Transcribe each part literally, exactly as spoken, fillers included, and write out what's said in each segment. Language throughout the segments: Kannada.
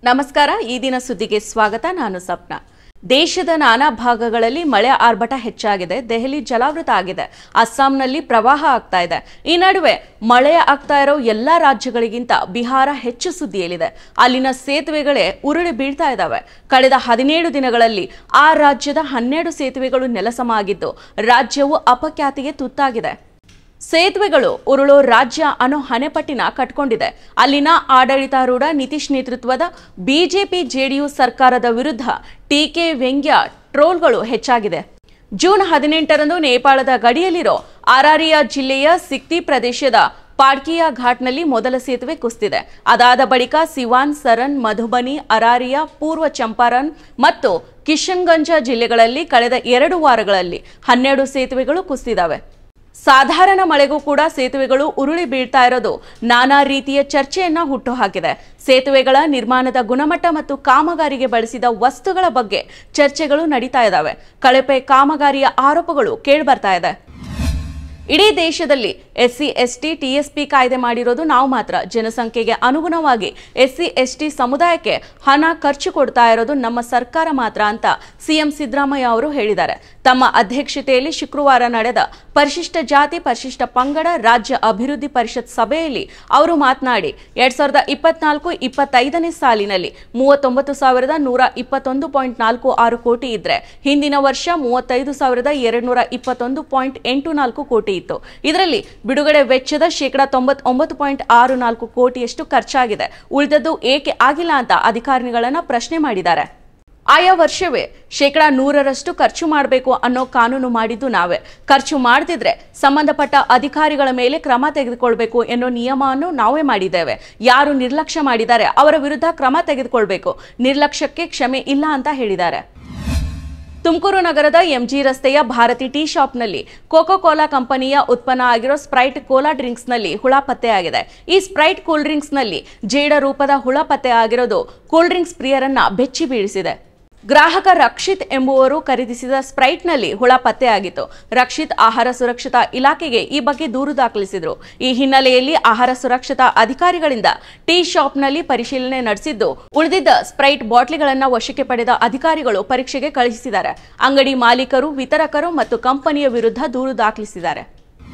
ನಮಸ್ಕಾರ. ಈ ದಿನ ಸುದ್ದಿಗೆ ಸ್ವಾಗತ. ನಾನು ಸಪ್ನ. ದೇಶದ ನಾನಾ ಭಾಗಗಳಲ್ಲಿ ಮಳೆ ಆರ್ಭಟ ಹೆಚ್ಚಾಗಿದೆ. ದೆಹಲಿ ಜಲಾವೃತ ಆಗಿದೆ. ಅಸ್ಸಾಂನಲ್ಲಿ ಪ್ರವಾಹ ಆಗ್ತಾ ಇದೆ. ಈ ನಡುವೆ ಮಳೆ ಆಗ್ತಾ ಇರೋ ಎಲ್ಲಾ ರಾಜ್ಯಗಳಿಗಿಂತ ಬಿಹಾರ ಹೆಚ್ಚು ಸುದ್ದಿಯಲ್ಲಿದೆ. ಅಲ್ಲಿನ ಸೇತುವೆಗಳೇ ಉರುಳಿ ಬೀಳ್ತಾ ಇದ್ದಾವೆ. ಕಳೆದ ಹದಿನೇಳು ದಿನಗಳಲ್ಲಿ ಆ ರಾಜ್ಯದ ಹನ್ನೆರಡು ಸೇತುವೆಗಳು ನೆಲಸಮ ಆಗಿದ್ದು ರಾಜ್ಯವು ಅಪಖ್ಯಾತಿಗೆ ತುತ್ತಾಗಿದೆ. ಸೇತುವೆಗಳು ಉರುಳೋ ರಾಜ್ಯ ಅನ್ನೋ ಹಣೆಪಟ್ಟಿನ ಕಟ್ಕೊಂಡಿದೆ. ಅಲ್ಲಿನ ಆಡಳಿತಾರೂಢ ನಿತೀಶ್ ನೇತೃತ್ವದ ಬಿಜೆಪಿ ಜೆಡಿಯು ಸರ್ಕಾರದ ವಿರುದ್ಧ ಟೀಕೆ, ವ್ಯಂಗ್ಯ, ಟ್ರೋಲ್ಗಳು ಹೆಚ್ಚಾಗಿದೆ. ಜೂನ್ ಹದಿನೆಂಟರಂದು ನೇಪಾಳದ ಗಡಿಯಲ್ಲಿರೋ ಅರಾರಿಯಾ ಜಿಲ್ಲೆಯ ಸಿಕ್ತಿ ಪ್ರದೇಶದ ಪಾಡ್ಕಿಯಾ ಘಾಟ್ನಲ್ಲಿ ಮೊದಲ ಸೇತುವೆ ಕುಸಿದಿದೆ. ಅದಾದ ಬಳಿಕ ಸಿವಾನ್, ಸರನ್, ಮಧುಬನಿ, ಅರಾರಿಯಾ, ಪೂರ್ವ ಚಂಪಾರನ್ ಮತ್ತು ಕಿಶನ್ಗಂಜ ಜಿಲ್ಲೆಗಳಲ್ಲಿ ಕಳೆದ ಎರಡು ವಾರಗಳಲ್ಲಿ ಹನ್ನೆರಡು ಸೇತುವೆಗಳು ಕುಸಿದಿದ್ದಾವೆ. ಸಾಧಾರಣ ಮಳೆಗೂ ಕೂಡ ಸೇತುವೆಗಳು ಉರುಳಿ ಬೀಳ್ತಾ ಇರೋದು ನಾನಾ ರೀತಿಯ ಚರ್ಚೆಯನ್ನ ಹುಟ್ಟುಹಾಕಿದೆ. ಸೇತುವೆಗಳ ನಿರ್ಮಾಣದ ಗುಣಮಟ್ಟ ಮತ್ತು ಕಾಮಗಾರಿಗೆ ಬಳಸಿದ ವಸ್ತುಗಳ ಬಗ್ಗೆ ಚರ್ಚೆಗಳು ನಡೀತಾ ಇದ್ದಾವೆ. ಕಳಪೆ ಕಾಮಗಾರಿಯ ಆರೋಪಗಳು ಕೇಳಿಬರ್ತಾ ಇದೆ. ಇಡೀ ದೇಶದಲ್ಲಿ ಎಸ್ಸಿ ಎಸ್ಟಿ ಟಿಎಸ್ಪಿ ಕಾಯ್ದೆ ಮಾಡಿರೋದು ನಾವು ಮಾತ್ರ. ಜನಸಂಖ್ಯೆಗೆ ಅನುಗುಣವಾಗಿ ಎಸ್ಸಿ ಎಸ್ಟಿ ಸಮುದಾಯಕ್ಕೆ ಹಣ ಖರ್ಚು ಕೊಡ್ತಾ ಇರೋದು ನಮ್ಮ ಸರ್ಕಾರ ಮಾತ್ರ ಅಂತ ಸಿಎಂ ಸಿದ್ದರಾಮಯ್ಯ ಅವರು ಹೇಳಿದ್ದಾರೆ. ತಮ್ಮ ಅಧ್ಯಕ್ಷತೆಯಲ್ಲಿ ಶುಕ್ರವಾರ ನಡೆದ ಪರಿಶಿಷ್ಟ ಜಾತಿ ಪರಿಶಿಷ್ಟ ಪಂಗಡ ರಾಜ್ಯ ಅಭಿವೃದ್ಧಿ ಪರಿಷತ್ ಸಭೆಯಲ್ಲಿ ಅವರು ಮಾತನಾಡಿ ಎರಡ್ ಸಾವಿರದ ಇಪ್ಪತ್ನಾಲ್ಕು ಇಪ್ಪತ್ತೈದನೇ ಸಾಲಿನಲ್ಲಿ ಮೂವತ್ತೊಂಬತ್ತು ಸಾವಿರದ ನೂರ ಇಪ್ಪತ್ತೊಂದು ಪಾಯಿಂಟ್ ನಾಲ್ಕು ಆರು ಕೋಟಿ ಇದ್ರೆ ಹಿಂದಿನ ವರ್ಷ ಮೂವತ್ತೈದು ಸಾವಿರದ ಎರಡ್ ನೂರ ಇಪ್ಪತ್ತೊಂದು ಪಾಯಿಂಟ್ ಎಂಟು ನಾಲ್ಕು ಕೋಟಿ ಇತ್ತು. ಇದರಲ್ಲಿ ಬಿಡುಗಡೆ ವೆಚ್ಚದ ಶೇಕಡಾ ತೊಂಬತ್ತೊಂಬತ್ತು ಪಾಯಿಂಟ್ ಆರು ನಾಲ್ಕು ಕೋಟಿಯಷ್ಟು ಖರ್ಚಾಗಿದೆ. ಉಳಿದದ್ದು ಏಕೆ ಆಗಿಲ್ಲ ಅಂತ ಅಧಿಕಾರಿಗಳನ್ನ ಪ್ರಶ್ನೆ ಮಾಡಿದ್ದಾರೆ. ಆಯಾ ವರ್ಷವೇ ಶೇಕಡಾ ನೂರರಷ್ಟು ಖರ್ಚು ಮಾಡಬೇಕು ಅನ್ನೋ ಕಾನೂನು ಮಾಡಿದ್ದು ನಾವೇ. ಖರ್ಚು ಮಾಡದಿದ್ರೆ ಸಂಬಂಧಪಟ್ಟ ಅಧಿಕಾರಿಗಳ ಮೇಲೆ ಕ್ರಮ ತೆಗೆದುಕೊಳ್ಬೇಕು ಎನ್ನೋ ನಿಯಮವನ್ನು ನಾವೇ ಮಾಡಿದ್ದೇವೆ. ಯಾರು ನಿರ್ಲಕ್ಷ್ಯ ಮಾಡಿದ್ದಾರೆ ಅವರ ವಿರುದ್ಧ ಕ್ರಮ ತೆಗೆದುಕೊಳ್ಬೇಕು. ನಿರ್ಲಕ್ಷ್ಯಕ್ಕೆ ಕ್ಷಮೆ ಇಲ್ಲ ಅಂತ ಹೇಳಿದ್ದಾರೆ. ತುಮಕೂರು ನಗರದ ಎಂಜಿ ರಸ್ತೆಯ ಭಾರತಿ ಟೀ ಶಾಪ್ನಲ್ಲಿ ಕೋಕೋ ಕೋಲಾ ಕಂಪನಿಯ ಉತ್ಪನ್ನ ಆಗಿರೋ ಸ್ಪ್ರೈಟ್ ಕೋಲಾ ಡ್ರಿಂಕ್ಸ್ನಲ್ಲಿ ಹುಳ ಪತ್ತೆಯಾಗಿದೆ. ಈ ಸ್ಪ್ರೈಟ್ ಕೂಲ್ ಡ್ರಿಂಕ್ಸ್ನಲ್ಲಿ ಜೇಡ ರೂಪದ ಹುಳ ಪತ್ತೆ ಆಗಿರೋದು ಕೂಲ್ ಡ್ರಿಂಕ್ಸ್ ಪ್ರಿಯರನ್ನ ಬೆಚ್ಚಿ ಬೀಳಿಸಿದೆ. ಗ್ರಾಹಕ ರಕ್ಷಿತ್ ಎಂಬುವರು ಖರೀದಿಸಿದ ಸ್ಪ್ರೈಟ್ನಲ್ಲಿ ಹುಳ ಪತ್ತೆಯಾಗಿತ್ತು. ರಕ್ಷಿತ್ ಆಹಾರ ಸುರಕ್ಷತಾ ಇಲಾಖೆಗೆ ಈ ಬಗ್ಗೆ ದೂರು ದಾಖಲಿಸಿದ್ರು. ಈ ಹಿನ್ನೆಲೆಯಲ್ಲಿ ಆಹಾರ ಸುರಕ್ಷತಾ ಅಧಿಕಾರಿಗಳಿಂದ ಟೀ ಶಾಪ್ನಲ್ಲಿ ಪರಿಶೀಲನೆ ನಡೆಸಿದ್ದು ಉಳಿದಿದ್ದ ಸ್ಪ್ರೈಟ್ ಬಾಟ್ಲಿಗಳನ್ನು ವಶಕ್ಕೆ ಪಡೆದ ಅಧಿಕಾರಿಗಳು ಪರೀಕ್ಷೆಗೆ ಕಳುಹಿಸಿದ್ದಾರೆ. ಅಂಗಡಿ ಮಾಲೀಕರು, ವಿತರಕರು ಮತ್ತು ಕಂಪನಿಯ ವಿರುದ್ಧ ದೂರು ದಾಖಲಿಸಿದ್ದಾರೆ.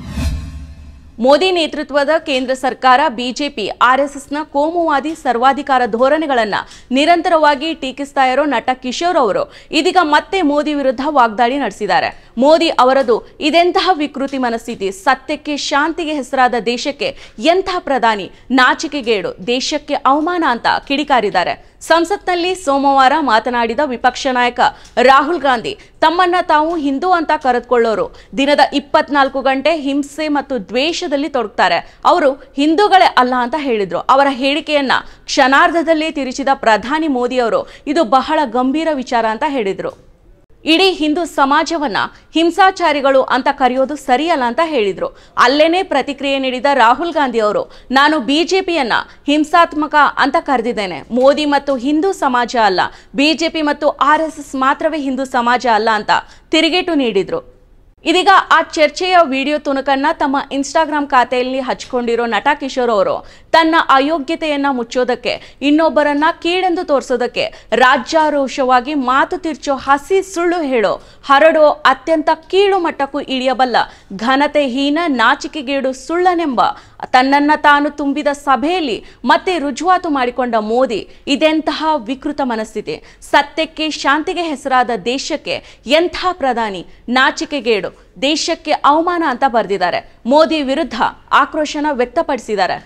ಮೋದಿ ನೇತೃತ್ವದ ಕೇಂದ್ರ ಸರ್ಕಾರ ಬಿಜೆಪಿ ಆರ್ಎಸ್ಎಸ್ನ ಕೋಮುವಾದಿ ಸರ್ವಾಧಿಕಾರ ಧೋರಣೆಗಳನ್ನ ನಿರಂತರವಾಗಿ ಟೀಕಿಸ್ತಾ ಇರೋ ನಟ ಕಿಶೋರ್ ಅವರು ಇದೀಗ ಮತ್ತೆ ಮೋದಿ ವಿರುದ್ಧ ವಾಗ್ದಾಳಿ ನಡೆಸಿದ್ದಾರೆ. ಮೋದಿ ಅವರದು ಇದೆಂತಹ ವಿಕೃತಿ ಮನಸ್ಥಿತಿ, ಸತ್ಯಕ್ಕೆ ಶಾಂತಿಗೆ ಹೆಸರಾದ ದೇಶಕ್ಕೆ ಎಂತಹ ಪ್ರಧಾನಿ, ನಾಚಿಕೆಗೇಡು, ದೇಶಕ್ಕೆ ಅವಮಾನ ಅಂತ ಕಿಡಿಕಾರಿದ್ದಾರೆ. ಸಂಸತ್ನಲ್ಲಿ ಸೋಮವಾರ ಮಾತನಾಡಿದ ವಿಪಕ್ಷ ನಾಯಕ ರಾಹುಲ್ ಗಾಂಧಿ ತಮ್ಮನ್ನ ತಾವು ಹಿಂದೂ ಅಂತ ಕರೆದುಕೊಳ್ಳೋರು ದಿನದ ಇಪ್ಪತ್ನಾಲ್ಕು ಗಂಟೆ ಹಿಂಸೆ ಮತ್ತು ದ್ವೇಷದಲ್ಲಿ ತೊಡಗ್ತಾರೆ. ಅವರು ಹಿಂದೂಗಳೇ ಅಲ್ಲ ಅಂತ ಹೇಳಿದ್ರು. ಅವರ ಹೇಳಿಕೆಯನ್ನ ಕ್ಷಣಾರ್ಧದಲ್ಲಿ ತಿರುಚಿದ ಪ್ರಧಾನಿ ಮೋದಿ ಅವರು ಇದು ಬಹಳ ಗಂಭೀರ ವಿಚಾರ ಅಂತ ಹೇಳಿದ್ರು. ಇಡೀ ಹಿಂದೂ ಸಮಾಜವನ್ನ ಹಿಂಸಾಚಾರಿಗಳು ಅಂತ ಕರೆಯೋದು ಸರಿಯಲ್ಲ ಅಂತ ಹೇಳಿದ್ರು. ಅಲ್ಲೇನೆ ಪ್ರತಿಕ್ರಿಯೆ ನೀಡಿದ ರಾಹುಲ್ ಗಾಂಧಿ ಅವರು ನಾನು ಬಿಜೆಪಿಯನ್ನ ಹಿಂಸಾತ್ಮಕ ಅಂತ ಕರೆದಿದ್ದೇನೆ. ಮೋದಿ ಮತ್ತು ಹಿಂದೂ ಸಮಾಜ ಅಲ್ಲ, ಬಿಜೆಪಿ ಮತ್ತು ಆರ್ ಎಸ್ ಎಸ್ ಮಾತ್ರವೇ ಹಿಂದೂ ಸಮಾಜ ಅಲ್ಲ ಅಂತ ತಿರುಗೇಟು ನೀಡಿದ್ರು. ಇದೀಗ ಆ ಚರ್ಚೆಯ ವಿಡಿಯೋ ತುಣುಕನ್ನ ತಮ್ಮ ಇನ್ಸ್ಟಾಗ್ರಾಂ ಖಾತೆಯಲ್ಲಿ ಹಚ್ಕೊಂಡಿರೋ ನಟ ಕಿಶೋರ್ ಅವರು ತನ್ನ ಅಯೋಗ್ಯತೆಯನ್ನ ಮುಚ್ಚೋದಕ್ಕೆ, ಇನ್ನೊಬ್ಬರನ್ನ ಕೀಳೆಂದು ತೋರಿಸೋದಕ್ಕೆ ರಾಜ್ಯಾರೋಷವಾಗಿ ಮಾತು ತಿರ್ಚೋ, ಹಸಿ ಸುಳ್ಳು ಹೇಳೋ, ಹರಡೋ, ಅತ್ಯಂತ ಕೀಳು ಮಟ್ಟಕ್ಕೂ ಇಳಿಯಬಲ್ಲ ಘನತೆಹೀನ ನಾಚಿಕೆಗೇಡು ಸುಳ್ಳನೆಂಬ ತನ್ನನ್ನ ತಾನು ತುಂಬಿದ ಸಭೆಯಲ್ಲಿ ಮತ್ತೆ ರುಜುವಾತು ಮಾಡಿಕೊಂಡ ಮೋದಿ ಇದೆಂತಹ ವಿಕೃತ ಮನಸ್ಥಿತಿ, ಸತ್ಯಕ್ಕೆ ಶಾಂತಿಗೆ ಹೆಸರಾದ ದೇಶಕ್ಕೆ ಎಂಥ ಪ್ರಧಾನಿ, ನಾಚಿಕೆಗೇಡು, ದೇಶಕ್ಕೆ ಅವಮಾನ ಅಂತ ಬರೆದಿದ್ದಾರೆ. ಮೋದಿ ವಿರುದ್ಧ ಆಕ್ರೋಶನ ವ್ಯಕ್ತಪಡಿಸಿದ್ದಾರೆ.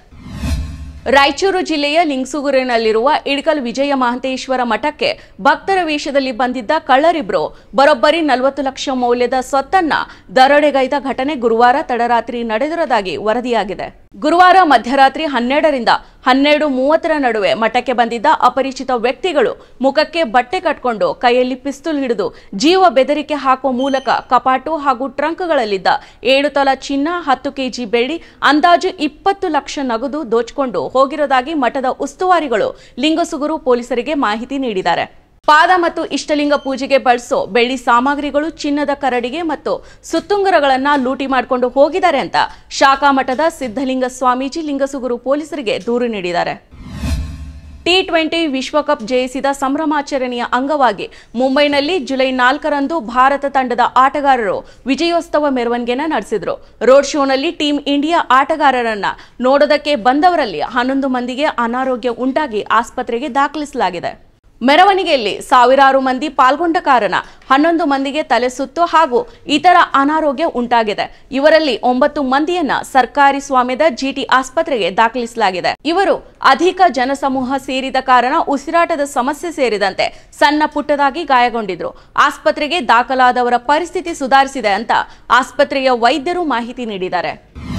ರಾಯಚೂರು ಜಿಲ್ಲೆಯ ಲಿಂಗಸೂಗೂರಿನಲ್ಲಿರುವ ಇಳಕಲ್ ವಿಜಯ ಮಹಂತೇಶ್ವರ ಮಠಕ್ಕೆ ಭಕ್ತರ ವೇಷದಲ್ಲಿ ಬಂದಿದ್ದ ಕಳ್ಳರಿಬ್ರು ಬರೋಬ್ಬರಿ ನಲವತ್ತು ಲಕ್ಷ ಮೌಲ್ಯದ ಸೊತ್ತನ್ನ ದರೋಡೆಗೈದ ಘಟನೆ ಗುರುವಾರ ತಡರಾತ್ರಿ ನಡೆದಿರುವುದಾಗಿ ವರದಿಯಾಗಿದೆ. ಗುರುವಾರ ಮಧ್ಯರಾತ್ರಿ ಹನ್ನೆರಡರಿಂದ ಹನ್ನೆರಡು ಮೂವತ್ತರ ನಡುವೆ ಮಠಕ್ಕೆ ಬಂದಿದ್ದ ಅಪರಿಚಿತ ವ್ಯಕ್ತಿಗಳು ಮುಖಕ್ಕೆ ಬಟ್ಟೆ ಕಟ್ಕೊಂಡು ಕೈಯಲ್ಲಿ ಪಿಸ್ತೂಲ್ ಹಿಡಿದು ಜೀವ ಬೆದರಿಕೆ ಹಾಕುವ ಮೂಲಕ ಕಪಾಟು ಹಾಗೂ ಟ್ರಂಕ್ಗಳಲ್ಲಿದ್ದ ಏಳು ತೊಲ ಚಿನ್ನ, ಹತ್ತು ಕೆಜಿ ಬೆಳ್ಳಿ, ಅಂದಾಜು ಇಪ್ಪತ್ತು ಲಕ್ಷ ನಗದು ದೋಚಿಕೊಂಡು ಹೋಗಿರೋದಾಗಿ ಮಠದ ಉಸ್ತುವಾರಿಗಳು ಲಿಂಗಸೂಗೂರು ಪೊಲೀಸರಿಗೆ ಮಾಹಿತಿ ನೀಡಿದ್ದಾರೆ. ಪಾದ ಮತ್ತು ಇಷ್ಟಲಿಂಗ ಪೂಜೆಗೆ ಬಳಸೋ ಬೆಳ್ಳಿ ಸಾಮಗ್ರಿಗಳು, ಚಿನ್ನದ ಕರಡಿಗೆ ಮತ್ತು ಸುತ್ತುಂಗರಗಳನ್ನ ಲೂಟಿ ಮಾಡಿಕೊಂಡು ಹೋಗಿದ್ದಾರೆ ಅಂತ ಶಾಖಾ ಮಠದ ಸಿದ್ಧಲಿಂಗ ಸ್ವಾಮೀಜಿ ಲಿಂಗಸೂಗೂರು ಪೊಲೀಸರಿಗೆ ದೂರು ನೀಡಿದ್ದಾರೆ. ಟಿ ಟ್ವೆಂಟಿ ವಿಶ್ವಕಪ್ ಜಯಿಸಿದ ಸಂಭ್ರಮಾಚರಣೆಯ ಅಂಗವಾಗಿ ಮುಂಬೈನಲ್ಲಿ ಜುಲೈ ನಾಲ್ಕರಂದು ಭಾರತ ತಂಡದ ಆಟಗಾರರು ವಿಜಯೋತ್ಸವ ಮೆರವಣಿಗೆಯನ್ನು ನಡೆಸಿದರು. ರೋಡ್ ಶೋನಲ್ಲಿ ಟೀಂ ಇಂಡಿಯಾ ಆಟಗಾರರನ್ನ ನೋಡೋದಕ್ಕೆ ಬಂದವರಲ್ಲಿ ಹನ್ನೊಂದು ಮಂದಿಗೆ ಅನಾರೋಗ್ಯ ಉಂಟಾಗಿ ಆಸ್ಪತ್ರೆಗೆ ದಾಖಲಿಸಲಾಗಿದೆ. ಮೆರವಣಿಗೆಯಲ್ಲಿ ಸಾವಿರಾರು ಮಂದಿ ಪಾಲ್ಗೊಂಡ ಕಾರಣ ಹನ್ನೊಂದು ಮಂದಿಗೆ ತಲೆ ಸುತ್ತು ಹಾಗೂ ಇತರ ಅನಾರೋಗ್ಯ ಉಂಟಾಗಿದೆ. ಇವರಲ್ಲಿ ಒಂಬತ್ತು ಮಂದಿಯನ್ನ ಸರ್ಕಾರಿ ಸ್ವಾಮ್ಯದ ಜಿಟಿ ಆಸ್ಪತ್ರೆಗೆ ದಾಖಲಿಸಲಾಗಿದೆ. ಇವರು ಅಧಿಕ ಜನಸಮೂಹ ಸೇರಿದ ಕಾರಣ ಉಸಿರಾಟದ ಸಮಸ್ಯೆ ಸೇರಿದಂತೆ ಸಣ್ಣ ಪುಟ್ಟದಾಗಿ ಗಾಯಗೊಂಡಿದ್ರು. ಆಸ್ಪತ್ರೆಗೆ ದಾಖಲಾದವರ ಪರಿಸ್ಥಿತಿ ಸುಧಾರಿಸಿದೆ ಅಂತ ಆಸ್ಪತ್ರೆಯ ವೈದ್ಯರು ಮಾಹಿತಿ ನೀಡಿದ್ದಾರೆ.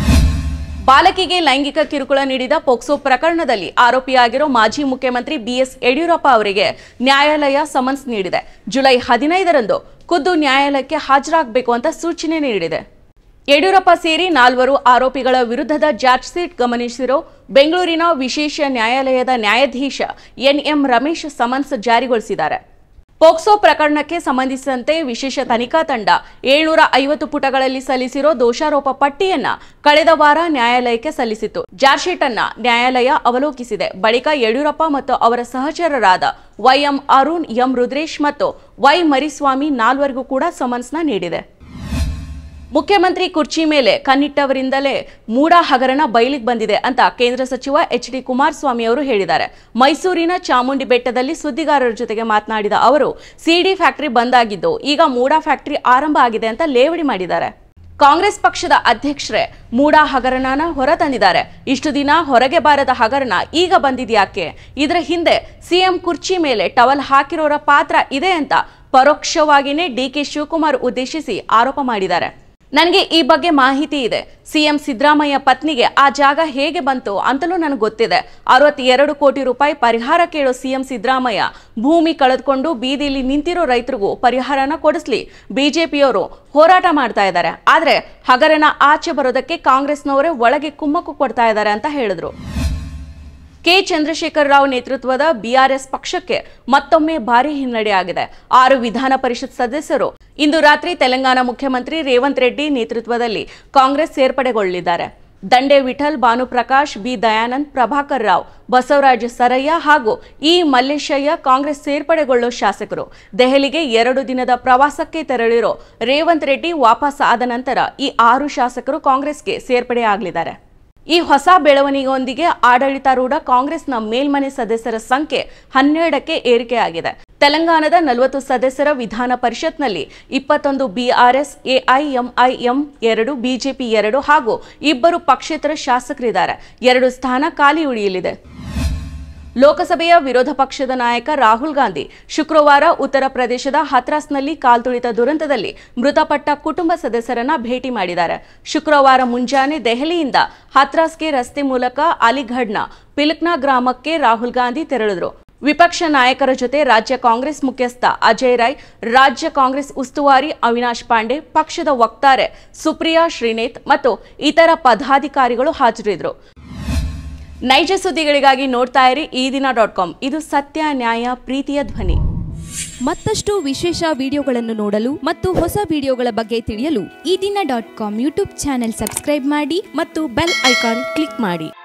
ಬಾಲಕಿಗೆ ಲೈಂಗಿಕ ಕಿರುಕುಳ ನೀಡಿದ ಪೋಕ್ಸೋ ಪ್ರಕರಣದಲ್ಲಿ ಆರೋಪಿಯಾಗಿರೋ ಮಾಜಿ ಮುಖ್ಯಮಂತ್ರಿ ಬಿಎಸ್ ಯಡಿಯೂರಪ್ಪ ಅವರಿಗೆ ನ್ಯಾಯಾಲಯ ಸಮನ್ಸ್ ನೀಡಿದೆ. ಜುಲೈ ಹದಿನೈದರಂದು ಖುದ್ದು ನ್ಯಾಯಾಲಯಕ್ಕೆ ಹಾಜರಾಗಬೇಕು ಅಂತ ಸೂಚನೆ ನೀಡಿದೆ. ಯಡಿಯೂರಪ್ಪ ಸೇರಿ ನಾಲ್ವರು ಆರೋಪಿಗಳ ವಿರುದ್ಧದ ಚಾರ್ಜ್ ಶೀಟ್ ಗಮನಿಸಿರೋ ಬೆಂಗಳೂರಿನ ವಿಶೇಷ ನ್ಯಾಯಾಲಯದ ನ್ಯಾಯಾಧೀಶ ಎನ್ಎಂ ರಮೇಶ್ ಸಮನ್ಸ್ ಜಾರಿಗೊಳಿಸಿದ್ದಾರೆ. ಪೋಕ್ಸೋ ಪ್ರಕರಣಕ್ಕೆ ಸಂಬಂಧಿಸಿದಂತೆ ವಿಶೇಷ ತನಿಖಾ ತಂಡ ಏಳ್ನೂರ ಐವತ್ತು ಪುಟಗಳಲ್ಲಿ ಸಲ್ಲಿಸಿರೋ ದೋಷಾರೋಪ ಪಟ್ಟಿಯನ್ನ ಕಳೆದ ವಾರ ನ್ಯಾಯಾಲಯಕ್ಕೆ ಸಲ್ಲಿಸಿತ್ತು. ಚಾರ್ಜ್ ಶೀಟ್ ಅನ್ನ ನ್ಯಾಯಾಲಯ ಅವಲೋಕಿಸಿದೆ. ಬಳಿಕ ಯಡಿಯೂರಪ್ಪ ಮತ್ತು ಅವರ ಸಹಚರರಾದ ವೈಎಂ ಅರುಣ್, ಎಂ ರುದ್ರೇಶ್ ಮತ್ತು ವೈ ಮರಿಸ್ವಾಮಿ ನಾಲ್ವರಿಗೂ ಕೂಡ ಸಮನ್ಸ್ನ ನೀಡಿದೆ. ಮುಖ್ಯಮಂತ್ರಿ ಕುರ್ಚಿ ಮೇಲೆ ಕಣ್ಣಿಟ್ಟವರಿಂದಲೇ ಮೂಡಾ ಹಗರಣ ಬಯಲಿಗೆ ಬಂದಿದೆ ಅಂತ ಕೇಂದ್ರ ಸಚಿವ ಎಚ್ ಡಿ ಕುಮಾರಸ್ವಾಮಿ ಅವರು ಹೇಳಿದ್ದಾರೆ. ಮೈಸೂರಿನ ಚಾಮುಂಡಿ ಬೆಟ್ಟದಲ್ಲಿ ಸುದ್ದಿಗಾರರ ಜೊತೆಗೆ ಮಾತನಾಡಿದ ಅವರು, ಸಿಡಿ ಫ್ಯಾಕ್ಟರಿ ಬಂದಾಗಿದ್ದು ಈಗ ಮೂಡಾ ಫ್ಯಾಕ್ಟರಿ ಆರಂಭ ಆಗಿದೆ ಅಂತ ಲೇವಡಿ ಮಾಡಿದ್ದಾರೆ. ಕಾಂಗ್ರೆಸ್ ಪಕ್ಷದ ಅಧ್ಯಕ್ಷರೇ ಮೂಡಾ ಹಗರಣನ ಹೊರತಂದಿದ್ದಾರೆ. ಇಷ್ಟು ದಿನ ಹೊರಗೆ ಬಾರದ ಹಗರಣ ಈಗ ಬಂದಿದ್ಯಾಕೆ? ಇದರ ಹಿಂದೆ ಸಿಎಂ ಕುರ್ಚಿ ಮೇಲೆ ಟವಲ್ ಹಾಕಿರೋರ ಪಾತ್ರ ಇದೆ ಅಂತ ಪರೋಕ್ಷವಾಗಿಯೇ ಡಿಕೆ ಶಿವಕುಮಾರ್ ಉದ್ದೇಶಿಸಿ ಆರೋಪ ಮಾಡಿದ್ದಾರೆ. ನನಗೆ ಈ ಬಗ್ಗೆ ಮಾಹಿತಿ ಇದೆ. ಸಿಎಂ ಸಿದ್ದರಾಮಯ್ಯ ಪತ್ನಿಗೆ ಆ ಜಾಗ ಹೇಗೆ ಬಂತು ಅಂತಲೂ ನನಗೆ ಗೊತ್ತಿದೆ. ಅರವತ್ತೆರಡು ಕೋಟಿ ರೂಪಾಯಿ ಪರಿಹಾರ ಕೇಳೋ ಸಿಎಂ ಸಿದ್ದರಾಮಯ್ಯ ಭೂಮಿ ಕಳೆದುಕೊಂಡು ಬೀದಿಯಲ್ಲಿ ನಿಂತಿರೋ ರೈತರಿಗೂ ಪರಿಹಾರನ ಕೊಡಿಸ್ಲಿ ಬಿಜೆಪಿಯವರು ಹೋರಾಟ ಮಾಡ್ತಾ ಇದ್ದಾರೆ. ಆದ್ರೆ ಹಗರಣ ಆಚೆ ಬರೋದಕ್ಕೆ ಕಾಂಗ್ರೆಸ್ನವರೇ ಒಳಗೆ ಕುಮ್ಮಕ್ಕು ಕೊಡ್ತಾ ಇದ್ದಾರೆ ಅಂತ ಹೇಳಿದ್ರು. ಕೆ ಚಂದ್ರಶೇಖರ ರಾವ್ ನೇತೃತ್ವದ ಬಿಆರ್ಎಸ್ ಪಕ್ಷಕ್ಕೆ ಮತ್ತೊಮ್ಮೆ ಭಾರಿ ಹಿನ್ನಡೆಯಾಗಿದೆ. ಆರು ವಿಧಾನ ಪರಿಷತ್ ಸದಸ್ಯರು ಇಂದು ರಾತ್ರಿ ತೆಲಂಗಾಣ ಮುಖ್ಯಮಂತ್ರಿ ರೇವಂತ್ ರೆಡ್ಡಿ ನೇತೃತ್ವದಲ್ಲಿ ಕಾಂಗ್ರೆಸ್ ಸೇರ್ಪಡೆಗೊಳ್ಳಲಿದ್ದಾರೆ. ದಂಡೆ ವಿಠಲ್, ಭಾನುಪ್ರಕಾಶ್, ಬಿ ದಯಾನಂದ್, ಪ್ರಭಾಕರ್ ರಾವ್, ಬಸವರಾಜ ಸರಯ್ಯ ಹಾಗೂ ಇ ಮಲ್ಲೇಶಯ್ಯ ಕಾಂಗ್ರೆಸ್ ಸೇರ್ಪಡೆಗೊಳ್ಳೋ ಶಾಸಕರು. ದೆಹಲಿಗೆ ಎರಡು ದಿನದ ಪ್ರವಾಸಕ್ಕೆ ತೆರಳಿರೋ ರೇವಂತ್ ರೆಡ್ಡಿ ವಾಪಸ್ ಆದ ನಂತರ ಈ ಆರು ಶಾಸಕರು ಕಾಂಗ್ರೆಸ್ಗೆ ಸೇರ್ಪಡೆಯಾಗಲಿದ್ದಾರೆ. ಈ ಹೊಸ ಬೆಳವಣಿಗೆಯೊಂದಿಗೆ ಆಡಳಿತಾರೂಢ ಕಾಂಗ್ರೆಸ್ನ ಮೇಲ್ಮನೆ ಸದಸ್ಯರ ಸಂಖ್ಯೆ ಹನ್ನೆರಡಕ್ಕೆ ಏರಿಕೆಯಾಗಿದೆ. ತೆಲಂಗಾಣದ ನಲವತ್ತು ಸದಸ್ಯರ ವಿಧಾನ ಪರಿಷತ್ನಲ್ಲಿ ಇಪ್ಪತ್ತೊಂದು ಬಿಆರ್ಎಸ್, ಎಐಎಂಐಎಂ ಎರಡು, ಬಿಜೆಪಿ ಎರಡು ಹಾಗೂ ಇಬ್ಬರು ಪಕ್ಷೇತರ ಶಾಸಕರಿದ್ದಾರೆ. ಎರಡು ಸ್ಥಾನ ಖಾಲಿ ಉಳಿಯಲಿದೆ. ಲೋಕಸಭೆಯ ವಿರೋಧ ಪಕ್ಷದ ನಾಯಕ ರಾಹುಲ್ ಗಾಂಧಿ ಶುಕ್ರವಾರ ಉತ್ತರ ಪ್ರದೇಶದ ಹತ್ರಾಸ್ನಲ್ಲಿ ಕಾಲ್ತುಳಿತ ದುರಂತದಲ್ಲಿ ಮೃತಪಟ್ಟ ಕುಟುಂಬ ಸದಸ್ಯರನ್ನ ಭೇಟಿ ಮಾಡಿದ್ದಾರೆ. ಶುಕ್ರವಾರ ಮುಂಜಾನೆ ದೆಹಲಿಯಿಂದ ಹತ್ರಾಸ್ಗೆ ರಸ್ತೆ ಮೂಲಕ ಅಲಿಘಡ್ನ ಪಿಲಕ್ನಾ ಗ್ರಾಮಕ್ಕೆ ರಾಹುಲ್ ಗಾಂಧಿ ತೆರಳಿದರು. ವಿಪಕ್ಷ ನಾಯಕರ ಜೊತೆ ರಾಜ್ಯ ಕಾಂಗ್ರೆಸ್ ಮುಖ್ಯಸ್ಥ ಅಜಯ್ ರಾಯ್, ರಾಜ್ಯ ಕಾಂಗ್ರೆಸ್ ಉಸ್ತುವಾರಿ ಅವಿನಾಶ್ ಪಾಂಡೆ, ಪಕ್ಷದ ವಕ್ತಾರೆ ಸುಪ್ರಿಯಾ ಶ್ರೀನೇತ್ ಮತ್ತು ಇತರ ಪದಾಧಿಕಾರಿಗಳು ಹಾಜರಿದ್ದರು. ನೈಜ ಸುದ್ದಿಗಳಿಗಾಗಿ ನೋಡ್ತಾ ಇರಿ ಈ ದಿನ ಡಾಟ್ ಕಾಮ್. ಇದು ಸತ್ಯ, ನ್ಯಾಯ, ಪ್ರೀತಿಯ ಧ್ವನಿ. ಮತ್ತಷ್ಟು ವಿಶೇಷ ವಿಡಿಯೋಗಳನ್ನು ನೋಡಲು ಮತ್ತು ಹೊಸ ವಿಡಿಯೋಗಳ ಬಗ್ಗೆ ತಿಳಿಯಲು Ee Dina dot com YouTube channel subscribe ಮಾಡಿ ಮತ್ತು ಬೆಲ್ ಐಕಾನ್ ಕ್ಲಿಕ್ ಮಾಡಿ.